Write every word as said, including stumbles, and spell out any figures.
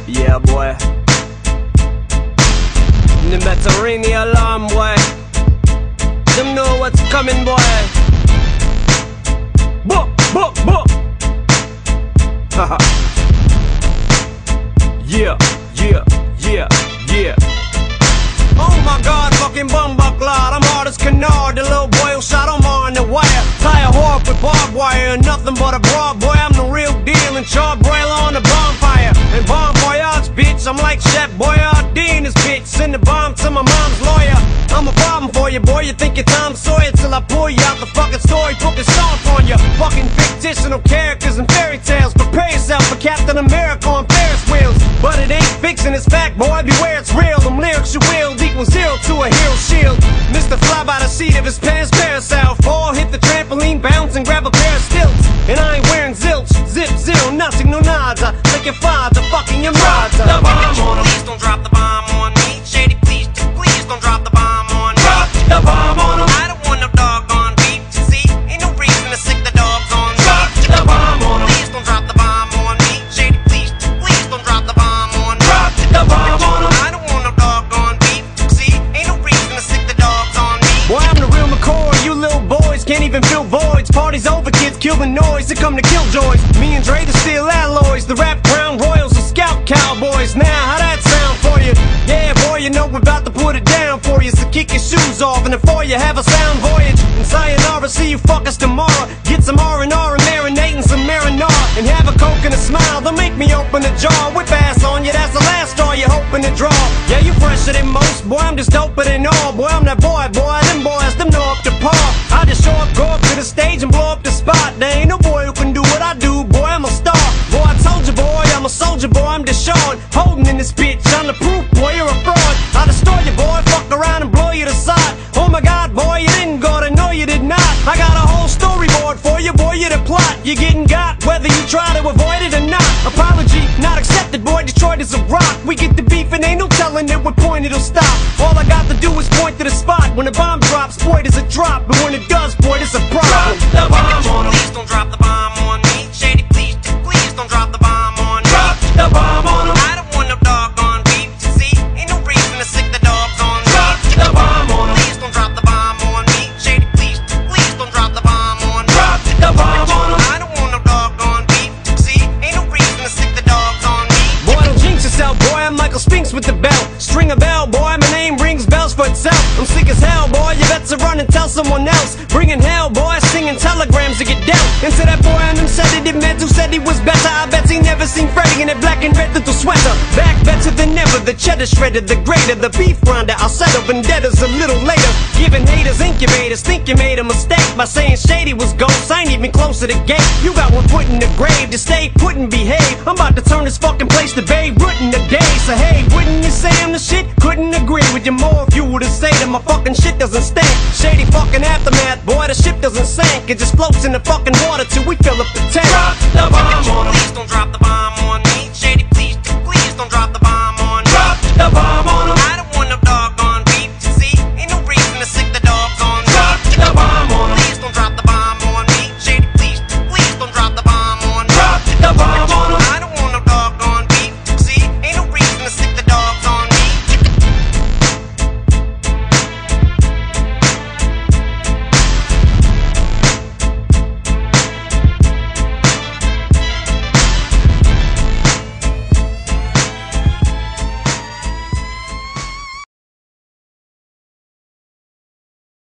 Yeah, boy. The Mediterranean alarm, boy. Them know what's coming, boy. Book, book, book. Haha. Yeah, yeah, yeah, yeah. Oh my God, fucking bumbucklad. I'm hard as canard, the little boy who shot Omar on the wire. Tie a whore up with barbed wire and nothing but a broad boy. I'm the real deal and charbroiler on the bonfire. And bon voyage, bitch, I'm like Chef Boyardee in this bitch. Send the bomb to my mom's lawyer. I'm a problem for you, boy, you think you're Tom Sawyer till I pull you out the fucking story, put this off on you. Fucking fictional characters and fairy tales. Prepare yourself for Captain America on Ferris wheels. But it ain't fiction, it's fact, boy, beware it's real. Them lyrics you wield equal zero to a hero shield. Mister Fly by the seat of his pants, parasail. Fall, hit the trampoline, bounce and grab a pair of stilts. And I ain't wearing zilch, zip, zero, nothing, no nada. Like your father, fucking your mother. Drop the bomb on him. Please don't drop the bomb on me. Shady, please, please don't drop the bomb on me. Drop the bomb on him. I don't want no doggone beef. See, ain't no reason to sick the dogs on me. Drop the bomb on him. Please don't drop the bomb on me. Shady, please, please don't drop the bomb on me. Drop the bomb on him. I don't want no doggone beef. See, ain't no reason to sick the dogs on me. Boy, I'm the real McCoy. You little boys can't even fill voids. Party's over, kids kill the noise. They come to kill joys. Me and Dre, the steel alloys. The rap crown royals, the scout cowboys. Now, how that sound for you? Yeah, boy, you know we're about to put it down for you. So kick your shoes off and before you have a sound voyage. And sayonara, see you fuckers tomorrow. Get some R and R and marinate and some marinara. And have a coke and a smile, they'll make me open the jar. Whip ass on you, that's the last straw you're hoping to draw. Yeah, you fresher than most, boy, I'm just doper than all. Boy, I'm that boy, boy, them boys, them know up to par. I just show up, go up to the stage and blow up the spot. There ain't no boy who can do what I do, boy, I'm a star. Boy, I told you, boy, I'm a soldier, boy, I'm Deshaun. Holding in this bitch, I'm the proof, boy, you're a fraud. I destroy you, boy, fuck around and blow you to side. Oh my God, boy, you didn't go to know you did not. I got a whole storyboard for you, boy, you're the plot. You're getting got, whether you try to avoid it or not. Apology, not accepted, boy, Detroit is a rock. We get the beef and ain't no telling at what point it'll stop. All I got to do is point to the spot. When the bomb drops, boy, there's a drop. But when it does, boy, there's a problem. Drop the bomb on him. Please don't drop the bomb on me. Shady, please, please don't drop the bomb on me. Drop the bomb on him. I don't want no doggone beef. See, ain't no reason to sick the dogs on me. Drop the bomb on him. Please don't drop the bomb on me. Shady, please, please don't drop the bomb on me. Drop the bomb on him. I don't want no doggone beef. See, ain't no reason to sick the dogs on me. Boy, don't jinx yourself, boy, I'm Michael Spinks with the belt. String a bell, boy, my name rings bells for itself. I'm sick as hell, boy, you better run and tell someone else. Bringing hell, boy, singing telegrams to get dealt. And to that boy on them said it, it meant who said he was better. I bet he never seen Freddy in that black and red little sweater. Back better than ever, the cheddar shredder, the greater, the beef grinder. I'll settle vendettas a little later. Giving haters incubators, think you made a mistake by saying Shady was ghost. I ain't even close to the gate. You got one foot in the grave, to stay put and behave. I'm about to turn this fucking place to Babe Ruth in the day. So hey, wouldn't you say I'm the shit? Couldn't agree with you more if you would've say that my fucking shit doesn't stink. Shady fucking aftermath, boy, the ship doesn't sink. It just floats in the fucking water till we fill up the tank. Drop the bomb on him.